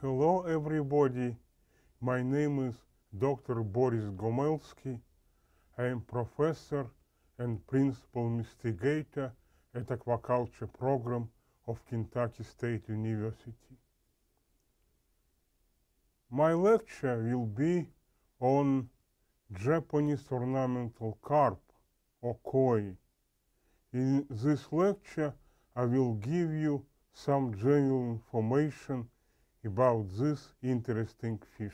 Hello everybody, my name is Dr. Boris Gomelsky. I am professor and principal investigator at Aquaculture program of Kentucky State University. My lecture will be on Japanese ornamental carp, or koi. In this lecture, I will give you some general information about this interesting fish.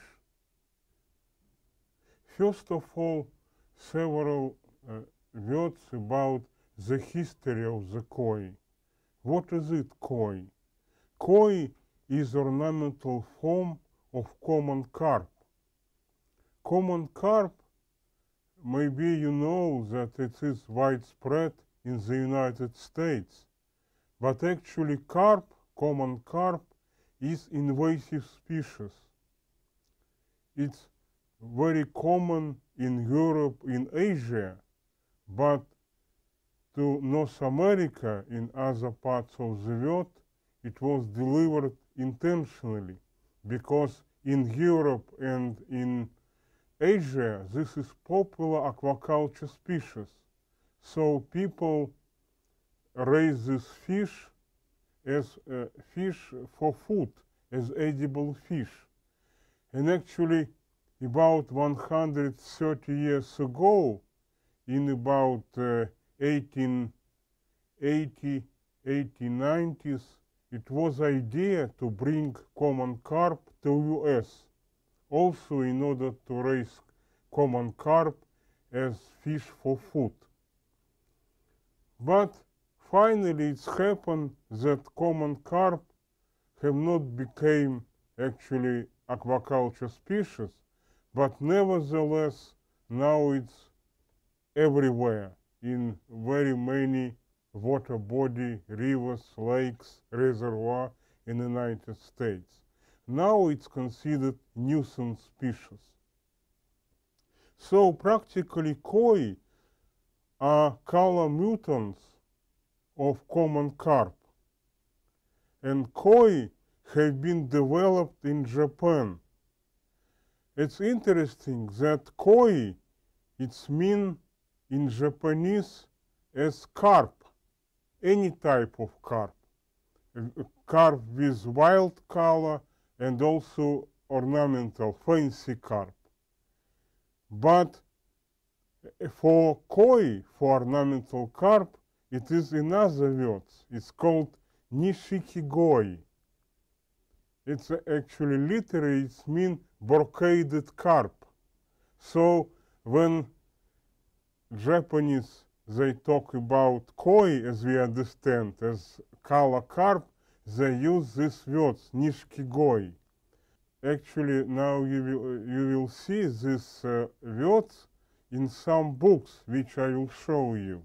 First of all, several words about the history of the koi. What is it, koi? Koi is ornamental form of common carp. Common carp, maybe you know that it is widespread in the United States, but actually carp, common carp, is invasive species. It's very common in Europe, in Asia, but to North America, in other parts of the world, it was delivered intentionally, because in Europe and in Asia, this is popular aquaculture species. So people raise this fish as a fish for food, as edible fish. And actually, about 130 years ago, in about 1880, 1890s, it was idea to bring common carp to US, also in order to raise common carp as fish for food. But finally, it's happened that common carp have not become actually aquaculture species, but nevertheless, now it's everywhere in very many water body, rivers, lakes, reservoir in the United States. Now it's considered nuisance species. So practically koi are color mutants of common carp. And koi have been developed in Japan. It's interesting that koi, it's mean in Japanese as carp, any type of carp. Carp with wild color and also ornamental, fancy carp. But for koi, for ornamental carp, it is in other words. It's called nishikigoi. It's actually literally, it means brocaded carp. So when Japanese, they talk about koi, as we understand, as color carp, they use these words, nishikigoi. Actually, now you will see these words in some books, which I will show you.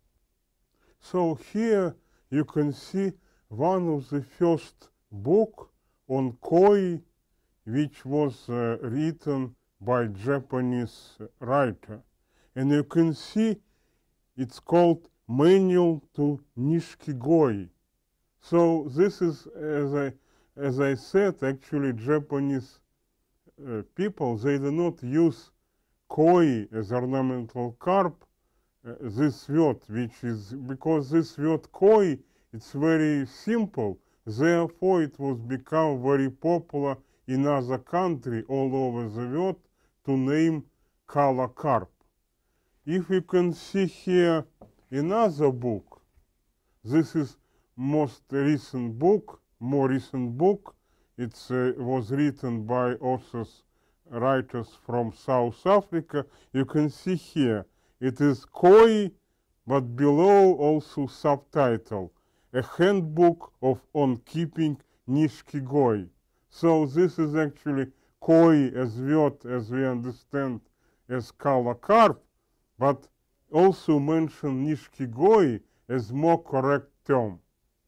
So here you can see one of the first book on koi, which was written by Japanese writer. And you can see it's called Manual to Nishikigoi. So this is, as I said, actually Japanese people, they do not use koi as ornamental carp, this word, which is, because this word koi, it's very simple, therefore it was become very popular in other countries all over the world to name color carp. If you can see here another book, this is most recent book, more recent book. It was written by authors, writers from South Africa. You can see here, it is koi, but below also subtitle, a handbook on keeping nishikigoi. So this is actually koi as word, as we understand, as color carp, but also mention nishikigoi as more correct term.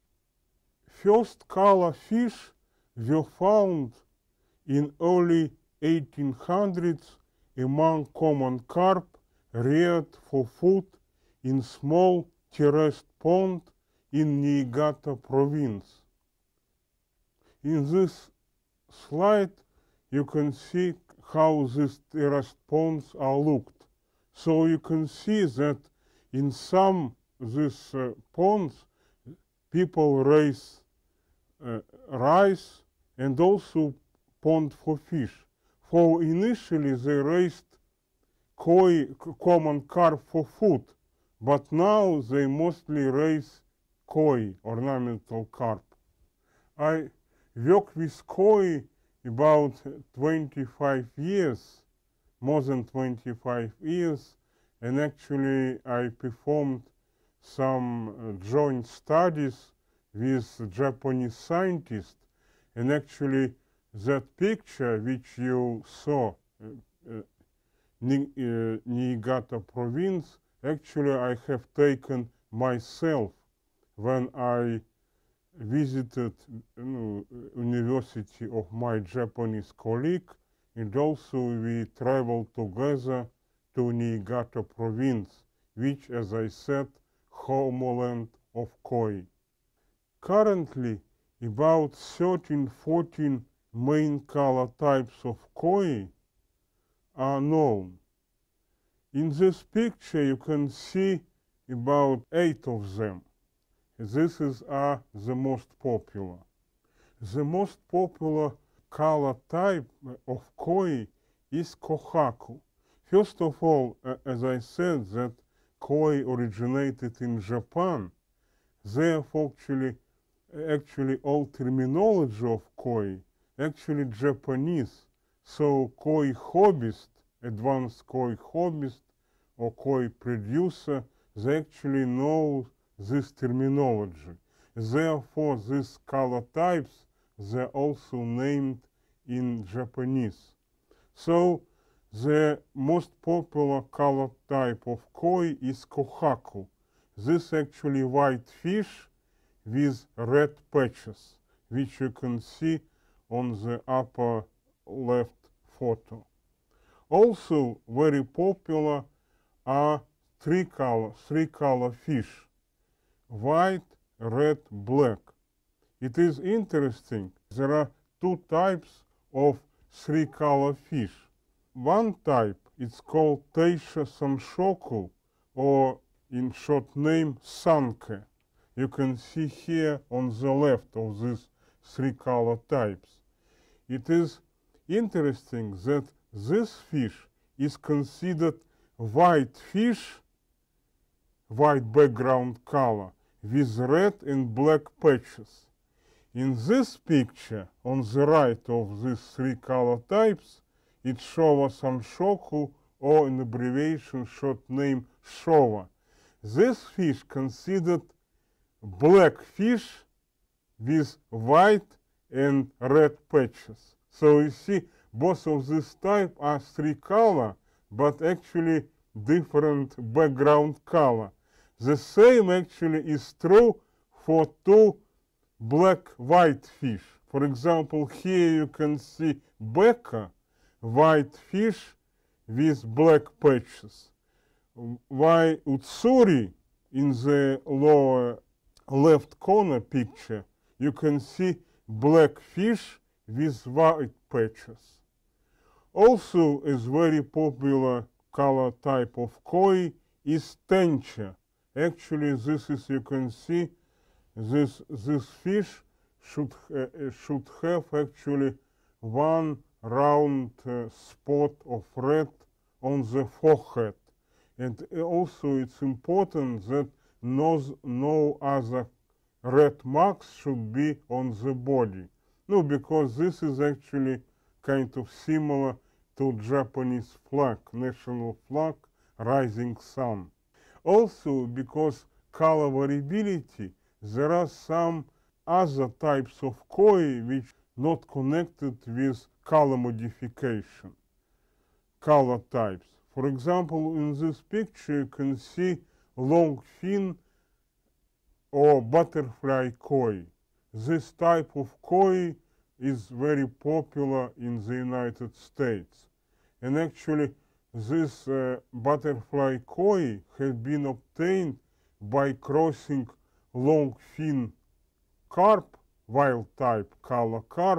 First color fish were found in early 1800s among common carp reared for food in small terraced pond in Niigata province. In this slide, you can see how these terraced ponds are looked. So you can see that in some these ponds, people raise rice and also pond for fish. For initially they raised koi, common carp for food, but now they mostly raise koi, ornamental carp. I work with koi about 25 years, more than 25 years, and actually I performed some joint studies with Japanese scientists, and actually that picture which you saw, Niigata province, actually I have taken myself when I visited university of my Japanese colleague, and also we traveled together to Niigata province, which, as I said, homeland of koi. Currently, about 13-14 main color types of koi are known. In this picture you can see about 8 of them. These are the most popular. The most popular color type of koi is kohaku. First of all, as I said, that koi originated in Japan. Therefore, actually all terminology of koi actually Japanese. So koi hobbyist, advanced koi hobbyist, or koi producer, they actually know this terminology. Therefore, these color types, they're also named in Japanese. So the most popular color type of koi is kohaku. This actually white fish with red patches, which you can see on the upper left photo. Also very popular are three color fish: white, red, black. It is interesting. There are two types of three color fish. One type is called Teisha Sanshoku, or in short name Sanke. You can see here on the left of these three color types. It is interesting that this fish is considered white fish, white background color, with red and black patches. In this picture, on the right of these three color types, it's Showa Sanshoku, or in abbreviation short name Showa. This fish considered black fish with white and red patches. So you see, both of these types are three color, but actually different background color. The same actually is true for two black-white fish. For example, here you can see Becca, white fish with black patches. While Utsuri, in the lower left corner picture, you can see black fish with white patches. Also, a very popular color type of koi is tencha. Actually, this is, you can see, this fish should have actually one round spot of red on the forehead. And also it's important that no other red marks should be on the body. No, because this is actually kind of similar to Japanese flag, national flag, rising sun. Also, because color variability, there are some other types of koi which not connected with color modification, color types. For example, in this picture you can see long fin or butterfly koi. This type of koi is very popular in the United States. And actually, this butterfly koi has been obtained by crossing long fin carp, wild type color carp,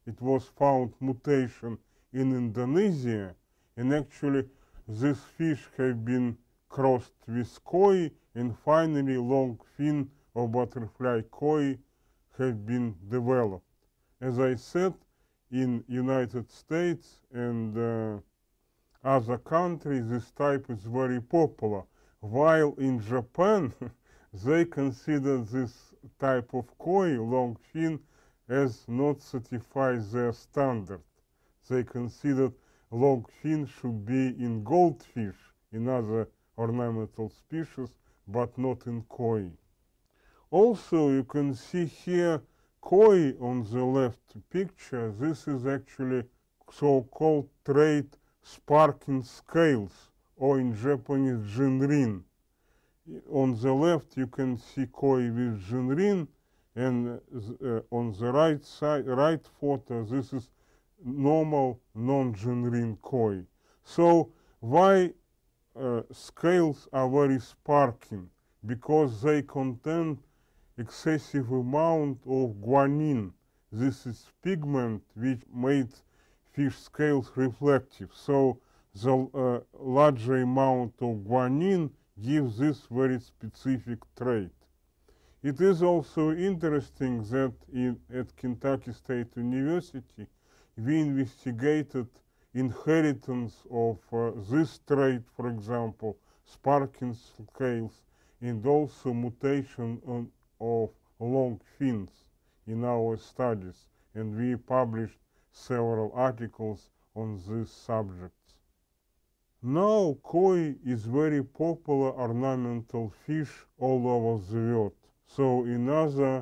it was found mutation in Indonesia, and actually these fish have been crossed with koi, and finally long fin or butterfly koi have been developed. As I said, in United States and other countries this type is very popular, while in Japan they consider this type of koi, long fin, as not satisfy their standard. They considered long fin should be in goldfish, in other ornamental species, but not in koi. Also, you can see here koi on the left picture. This is actually so-called trait sparking scales, or in Japanese jinrin. On the left you can see koi with jinrin, and on the right side, right photo, this is normal non-jinrin koi. So why scales are very sparking? Because they contain excessive amount of guanine. This is pigment which made fish scales reflective. So the larger amount of guanine gives this very specific trait. It is also interesting that at Kentucky State University we investigated inheritance of this trait, for example, sparking scales, and also mutation of long fins in our studies, and we published several articles on these subjects. Now koi is very popular ornamental fish all over the world. So another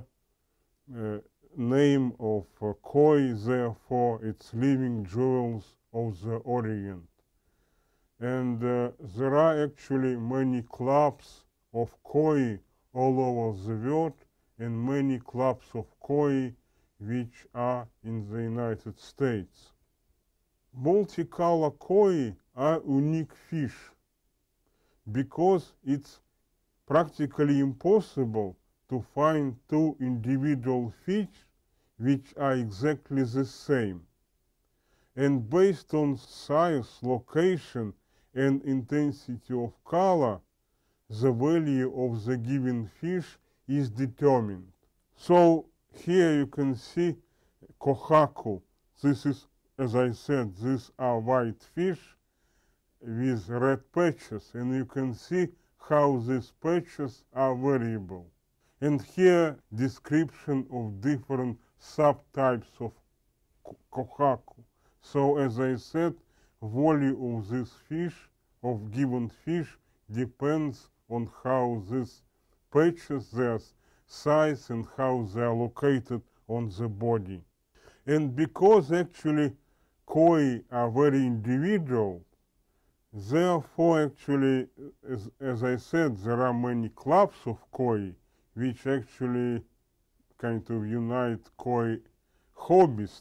name of koi, therefore, it's living jewels of the Orient. And there are actually many clubs of koi all over the world, and many clubs of koi which are in the United States. Multicolor koi are unique fish because it's practically impossible to find two individual fish which are exactly the same. And based on size, location, and intensity of color, the value of the given fish is determined. So here you can see kohaku. This is, as I said, these are white fish with red patches, and you can see how these patches are variable. And here description of different subtypes of kohaku. So as I said, value of this fish, of given fish, depends on how these patches, their size, and how they are located on the body. And because actually koi are very individual, therefore actually, as I said, there are many clubs of koi which actually kind of unite koi hobbyists.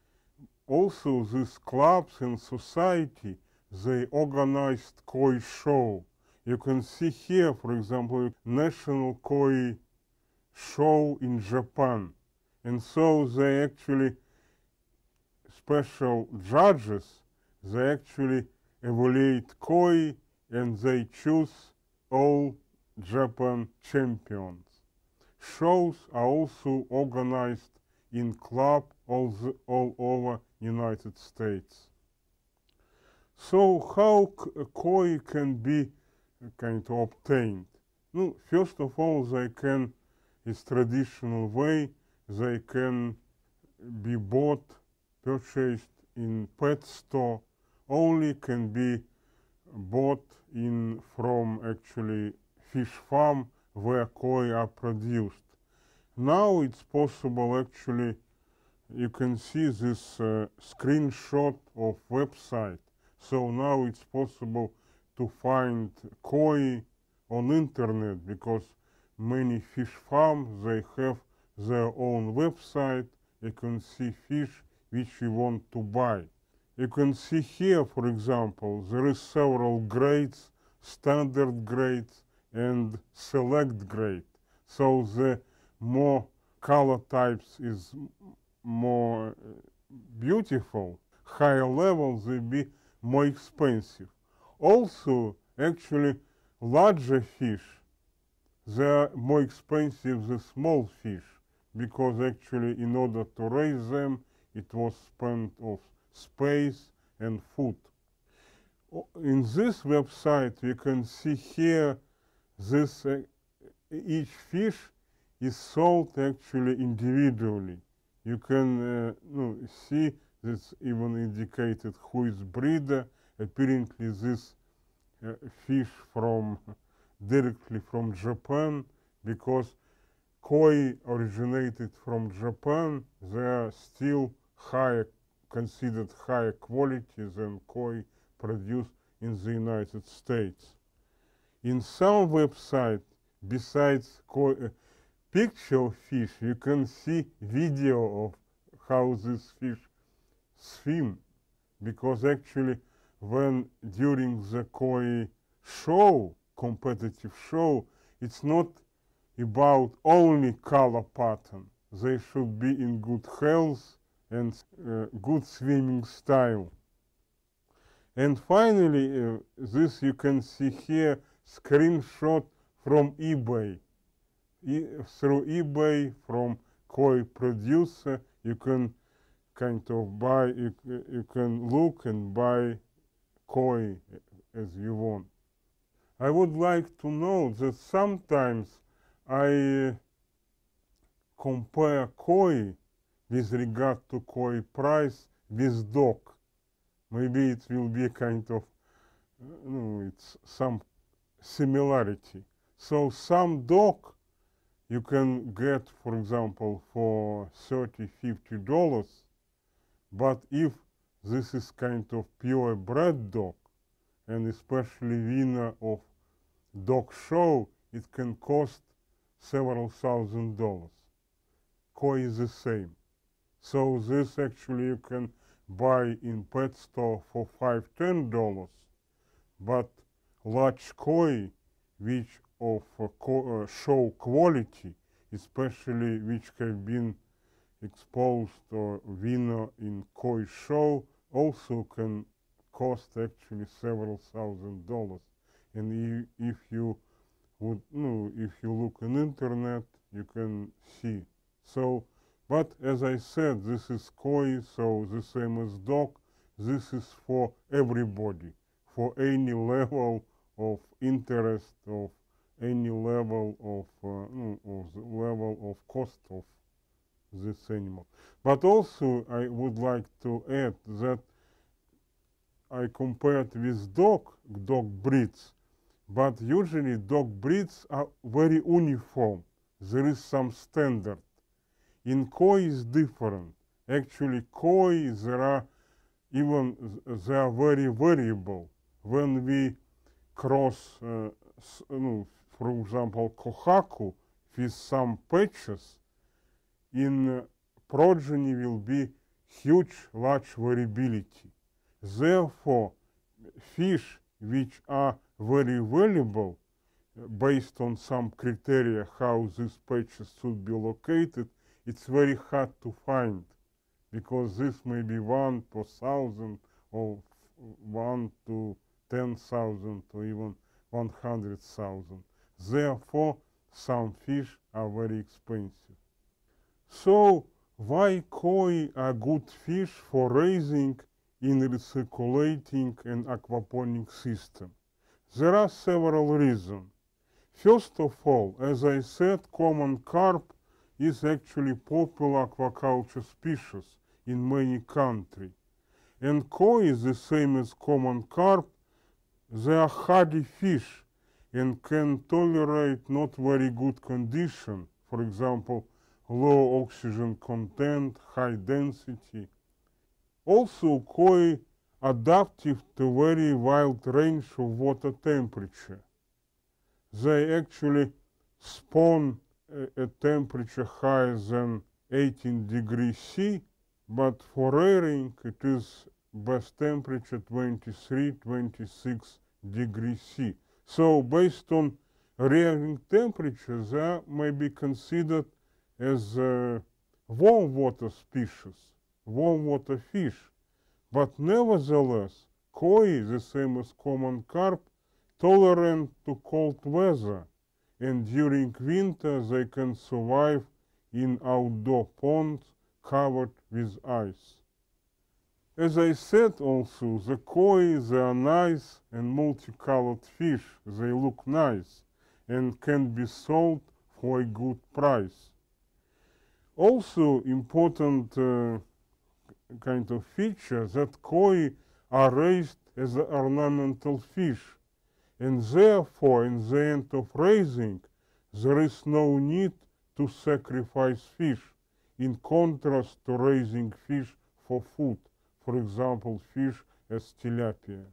Also, these clubs and society, they organized koi show. You can see here, for example, national koi show in Japan. And so they actually, special judges, they actually evaluate koi, and they choose all Japan champions. Shows are also organized in club all over United States. So how koi can be kind of obtained? No, first of all, they can, it's traditional way, they can be bought, purchased in pet store, only can be bought from actually fish farm where koi are produced. Now it's possible actually, you can see this screenshot of website. So now it's possible to find koi on internet, because many fish farms, they have their own website. You can see fish which you want to buy. You can see here, for example, there is several grades, standard grades and select grade. So the more color types is more beautiful, higher level, they be more expensive. Also, actually, larger fish, they are more expensive than small fish, because actually in order to raise them, it was spent of space and food. In this website, you can see here this each fish is sold actually individually. You can see this even indicated who is breeder. Apparently, this fish from directly from Japan, because koi originated from Japan. They are still higher, considered higher quality than koi produced in the United States. In some websites, besides picture of fish, you can see video of how this fish swim, because actually when during the koi show, competitive show, it's not about only color pattern. They should be in good health and good swimming style. And finally, this you can see here, screenshot from eBay. Through eBay, from koi producer, you can kind of buy, you can look and buy koi as you want. I would like to note that sometimes I compare koi with regard to koi price with dog. Maybe it will be a kind of, it's some similarity. So some dog you can get, for example, for $30, $50, but if this is kind of purebred dog, and especially winner of dog show, it can cost several $1,000s. Koi is the same. So this actually you can buy in pet store for $5, $10, but large koi, which of show quality, especially which have been exposed or winner in koi show, also can cost actually several $1,000s. And if you would, if you look on internet, you can see. So, but as I said, this is koi, so the same as dog. This is for everybody, for any level of interest, of any level of the level of cost of this animal. But also, I would like to add that I compared with dog breeds, but usually dog breeds are very uniform. There is some standard. In koi is different. Actually, koi, they are very variable. When we cross, for example, kohaku with some patches, in progeny will be huge, large variability. Therefore, fish which are very valuable, based on some criteria how these patches should be located, it's very hard to find, because this may be 1 per 1,000 or 1 to 10,000 or even 100,000. Therefore, some fish are very expensive. So, why koi are good fish for raising in recirculating and aquaponic system? There are several reasons. First of all, as I said, common carp is actually popular aquaculture species in many countries. And koi is the same as common carp. They are hardy fish and can tolerate not very good condition, for example, low oxygen content, high density. Also, koi adaptive to very wide range of water temperature. They actually spawn at temperature higher than 18 degrees C, but for rearing it is best temperature 23, 26 degrees C. So based on rearing temperature, they may be considered as warm water species. warm water fish, but nevertheless, koi, the same as common carp, tolerant to cold weather, and during winter they can survive in outdoor ponds covered with ice. As I said also, the koi, they are nice and multicolored fish. They look nice and can be sold for a good price. Also important kind of feature that koi are raised as an ornamental fish, and therefore in the end of raising there is no need to sacrifice fish, in contrast to raising fish for food, for example fish as tilapia.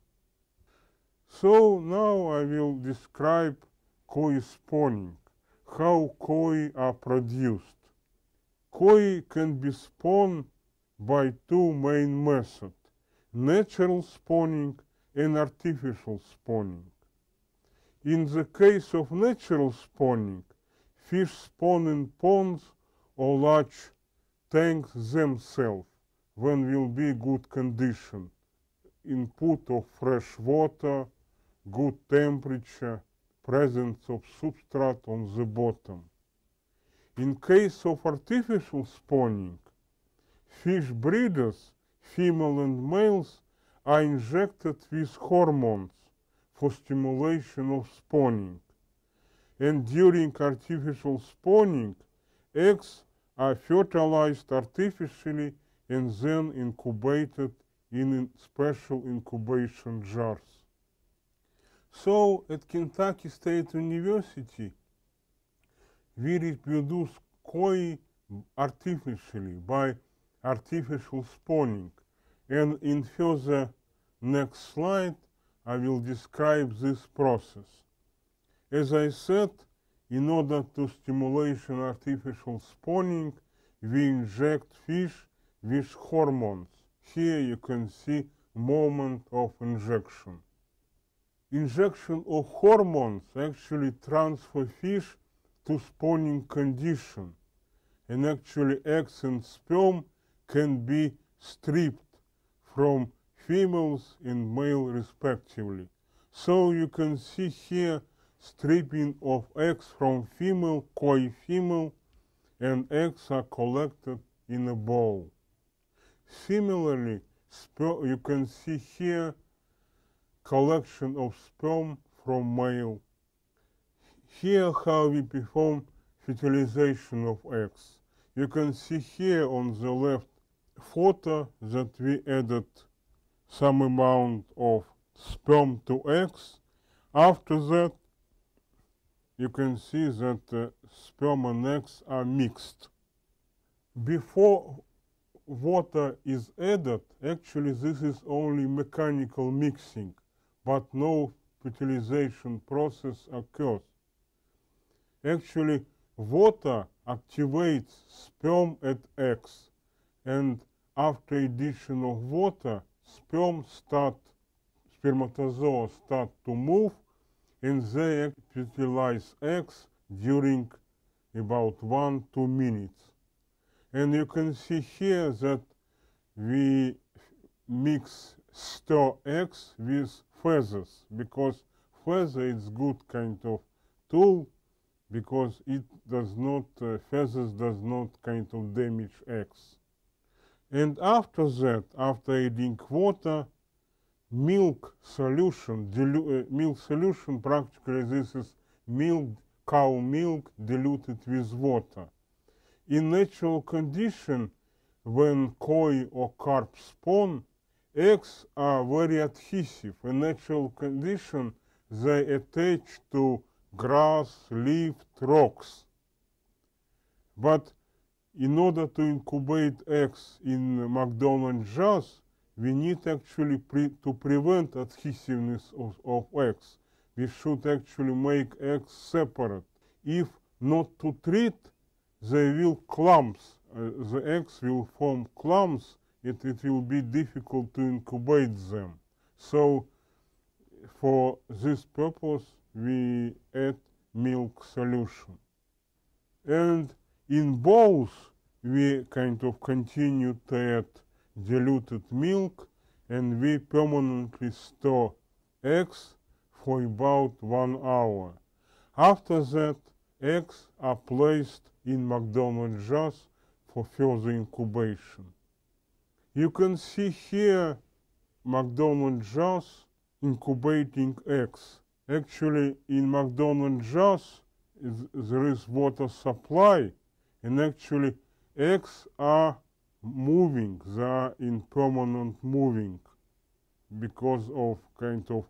So now I will describe koi spawning, how koi are produced. Koi can be spawned by two main methods: natural spawning and artificial spawning. In the case of natural spawning, fish spawn in ponds or large tanks themselves when will be good condition, input of fresh water, good temperature, presence of substrate on the bottom. In case of artificial spawning, fish breeders, female and males, are injected with hormones for stimulation of spawning. And during artificial spawning, eggs are fertilized artificially and then incubated in special incubation jars. So at Kentucky State University, we reproduce koi artificially by artificial spawning, and in further next slide I will describe this process. As I said, in order to stimulate artificial spawning, we inject fish with hormones. Here you can see moment of injection. Injection of hormones actually transfer fish to spawning condition, and actually eggs and sperm can be stripped from females and male respectively. So you can see here stripping of eggs from female, koi female, and eggs are collected in a bowl. Similarly, you can see here collection of sperm from male. Here how we perform fertilization of eggs. You can see here on the left photo that we added some amount of sperm to eggs. After that, you can see that sperm and eggs are mixed. Before water is added, actually this is only mechanical mixing, but no fertilization process occurs. Actually, water activates sperm and eggs, and after addition of water, spermatozoa start to move, and they fertilize eggs during about 1-2 minutes. And you can see here that we stir eggs with feathers, because feather is good kind of tool, because it does not, feathers does not kind of damage eggs. And after that, after adding water, milk solution, practically this is milk, cow milk diluted with water. In natural condition, when koi or carp spawn, eggs are very adhesive. In natural condition, they attach to grass, leaf, rocks. But in order to incubate eggs in McDonald's jars, we need actually to prevent adhesiveness of eggs. We should actually make eggs separate. If not to treat, they will clumps. The eggs will form clumps. It will be difficult to incubate them. So for this purpose, we add milk solution. And in bowls, we kind of continue to add diluted milk, and we permanently store eggs for about 1 hour. After that, eggs are placed in McDonald's jars for further incubation. You can see here McDonald's jars incubating eggs. Actually, in McDonald's jars, there is water supply, and actually eggs are moving, they are in permanent moving, because of kind of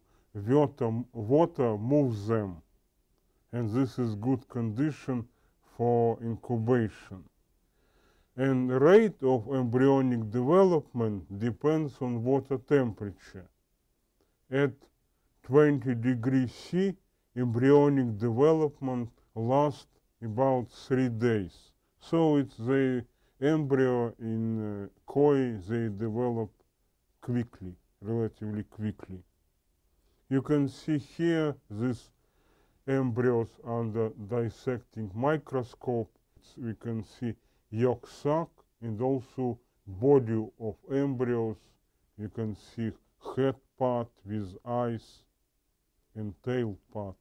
water moves them, and this is good condition for incubation. And the rate of embryonic development depends on water temperature. At 20 degrees C, embryonic development lasts about 3 days. So it's the embryo in koi, they develop quickly, relatively quickly. You can see here these embryos under dissecting microscope. We can see yolk sac and also body of embryos. You can see head part with eyes and tail part.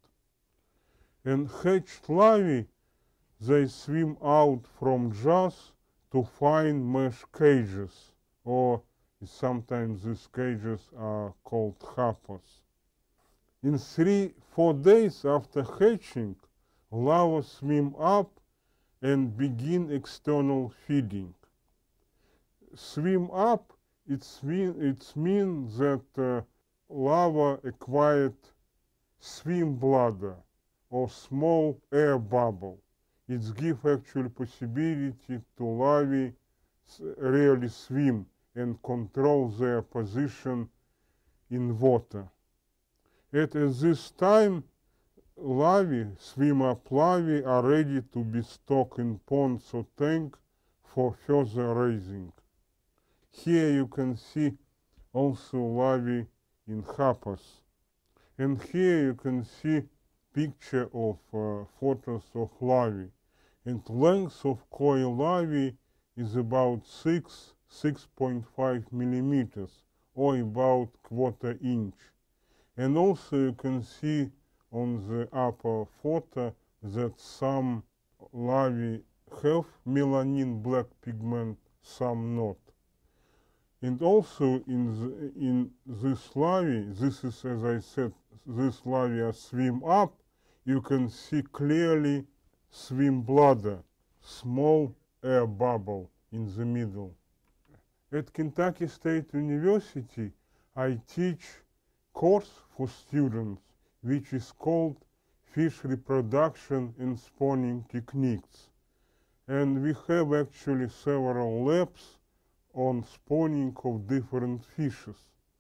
And hatched larvae, they swim out from jars to find mesh cages, or sometimes these cages are called hapas. In 3-4 days after hatching, larvae swim up and begin external feeding. Swim up, it means that larvae acquired swim bladder or small air bubble. It gives actually possibility to larvae really swim and control their position in water. At this time, larvae, swim-up larvae, are ready to be stocked in ponds or tank for further raising. Here you can see also larvae in hapas. And here you can see picture of photos of larvae. And length of koi larvae is about 6.5 millimeters, or about 1/4 inch. And also you can see on the upper photo that some larvae have melanin black pigment, some not. And also in this larvae, this is, as I said, this larvae are swim up, you can see clearly swim bladder, small air bubble in the middle. At Kentucky State University, I teach course for students which is called Fish Reproduction and Spawning Techniques. And we have actually several labs on spawning of different fishes.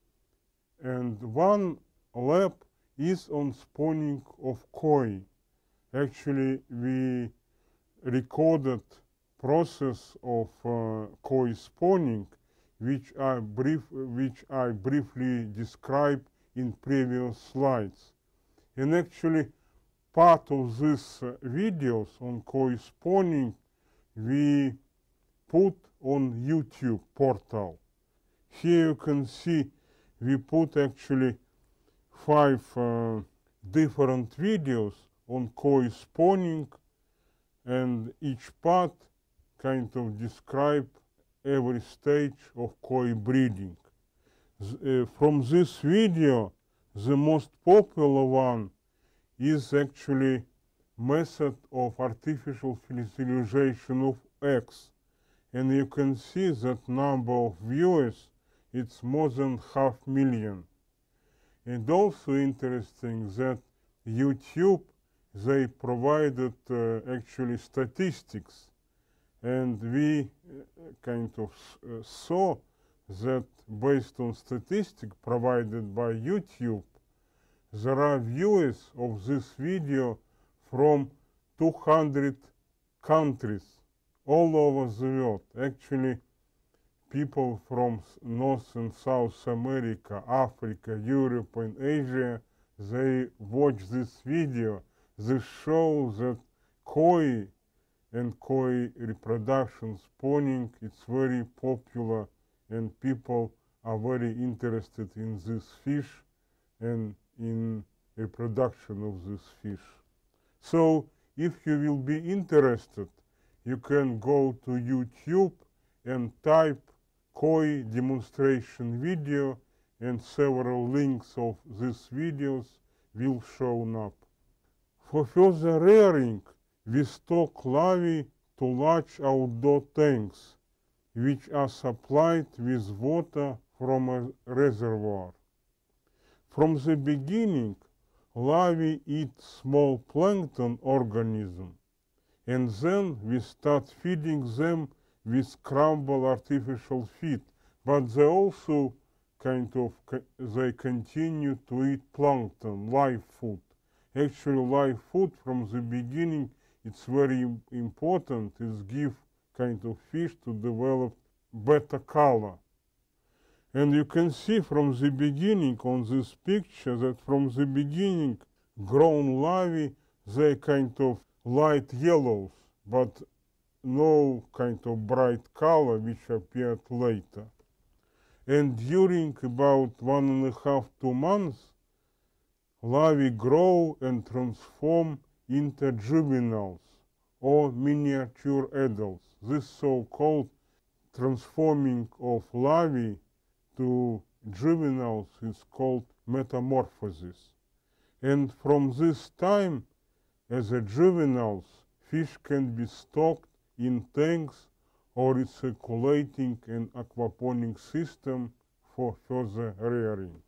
And one lab is on spawning of koi. Actually, we recorded process of koi spawning, which I briefly described in previous slides. And actually, part of these videos on koi spawning we put on YouTube portal. Here you can see we put actually 5 different videos on koi spawning, and each part kind of describe every stage of koi breeding. From this video, the most popular one is actually method of artificial fertilization of eggs. And you can see that number of viewers, it's more than 500,000. And also interesting that YouTube, they provided actually statistics. And we kind of saw that based on statistics provided by YouTube, there are viewers of this video from 200 countries all over the world. Actually, people from North and South America, Africa, Europe, and Asia, they watch this video. This shows that koi and koi reproduction, spawning, it's very popular, and people are very interested in this fish and in reproduction of this fish. So if you will be interested, you can go to YouTube and type koi demonstration video, and several links of these videos will show up. For further rearing, we stock larvae to large outdoor tanks, which are supplied with water from a reservoir. From the beginning, larvae eat small plankton organisms, and then we start feeding them with scrambled artificial feed, but they also they continue to eat plankton, live food. Actually, live food from the beginning, it's very important, is give fish to develop better color. And you can see from the beginning on this picture that from the beginning, grown larvae, they light yellows, but no bright color which appeared later. And during about 1.5 to 2 months, larvae grow and transform into juveniles or miniature adults. This so-called transforming of larvae to juveniles is called metamorphosis. And from this time, as a juveniles, fish can be stocked in tanks or recirculating an aquaponic system for further rearing.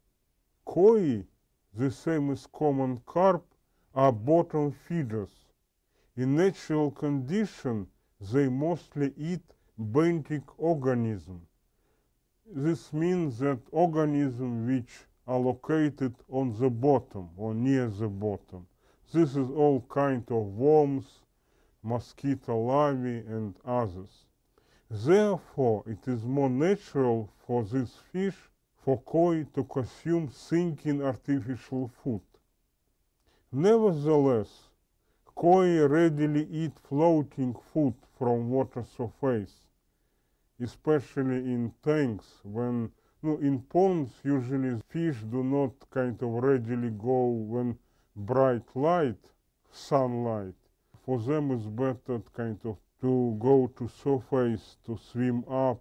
Koi, the same as common carp, are bottom feeders. In natural condition, they mostly eat benthic organisms. This means that organisms which are located on the bottom or near the bottom. This is all of worms, mosquito larvae, and others. Therefore, it is more natural for this fish, for koi, to consume sinking artificial food. Nevertheless, koi readily eat floating food from water surface, especially in tanks. When in ponds, usually fish do not readily go when bright light, sunlight. For them it's better to go to surface to swim up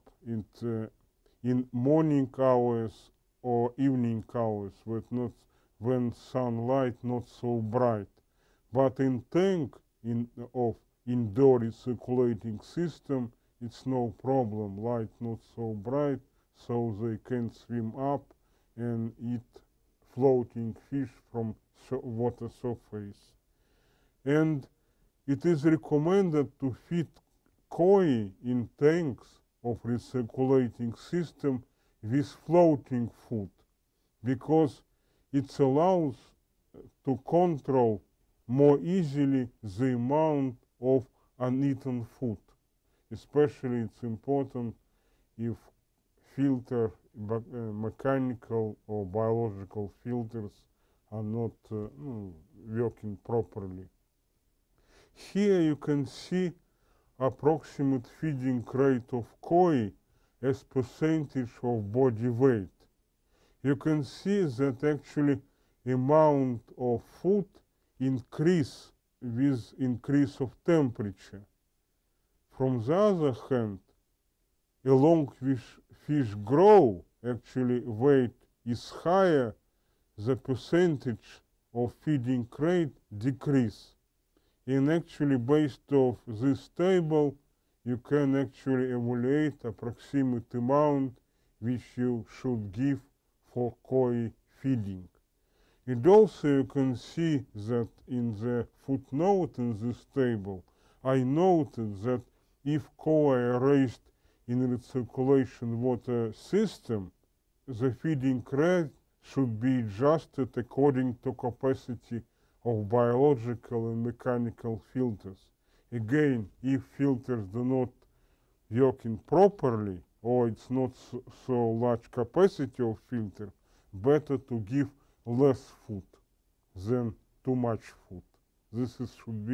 in morning hours or evening hours when sunlight not so bright. But in tank of indoor recirculating system, it's no problem. Light not so bright, so they can swim up and eat floating fish from water surface. And it is recommended to feed koi in tanks of recirculating system with floating food, because it allows to control more easily the amount of uneaten food. Especially it's important if mechanical or biological filters are not working properly. Here you can see approximate feeding rate of koi as percentage of body weight. You can see that actually amount of food increase with increase of temperature. From the other hand, along with fish grow, actually weight is higher, the percentage of feeding rate decrease. And actually, based off this table, you can actually evaluate approximate amount which you should give for koi feeding. And also you can see that in the footnote in this table, I noted that if koi are raised in a recirculation water system, the feeding rate should be adjusted according to capacity of biological and mechanical filters. Again, if filters do not working properly, or it's not so large capacity of filter, better to give less food than too much food. Should be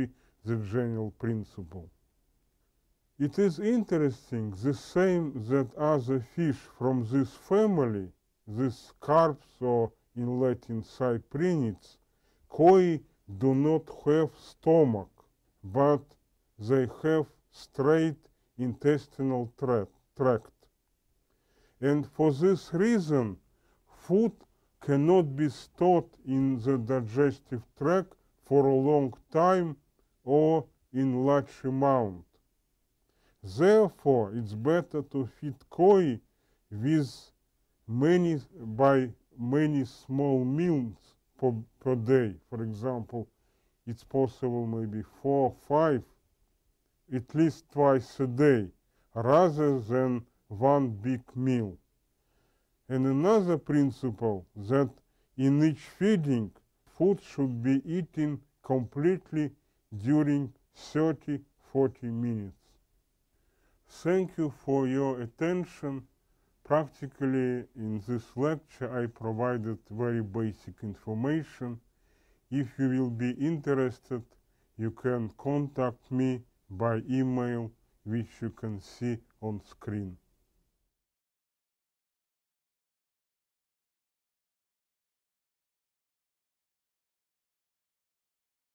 the general principle. It is interesting, the same that other fish from this family, these carps, or in Latin cyprinids, koi do not have stomach, but they have straight intestinal tract. And for this reason, food cannot be stored in the digestive tract for a long time or in large amount. Therefore, it's better to feed koi with by many small meals per day. For example, it's possible maybe 4 or 5, at least twice a day, rather than one big meal. And another principle, that in each feeding, food should be eaten completely during 30-40 minutes. Thank you for your attention. Practically, in this lecture, I provided very basic information. If you will be interested, you can contact me by email, which you can see on screen.